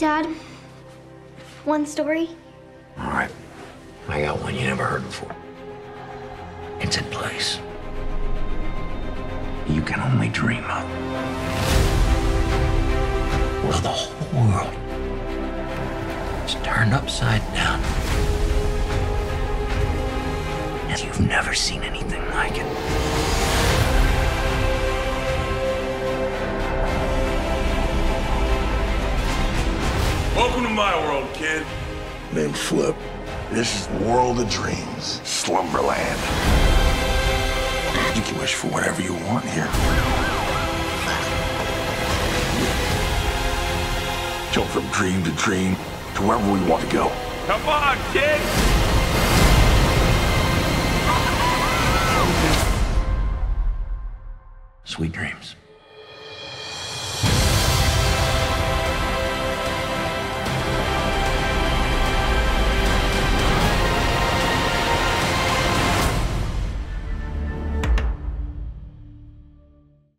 Dad, one story. All right. I got one you never heard before. It's a place you can only dream of. Where the whole world is turned upside down. And you've never seen anything like it. Welcome to my world, kid. Name's Flip. This is the world of dreams, Slumberland. You can wish for whatever you want here. Jump from dream to dream to wherever we want to go. Come on, kid! Sweet dreams.